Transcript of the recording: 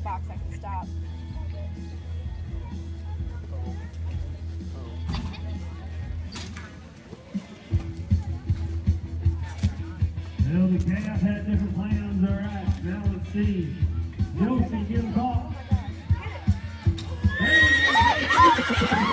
box, I can stop. Well, the Chaos had different plans. All right, now let's see. Josie, give him a call. Hey,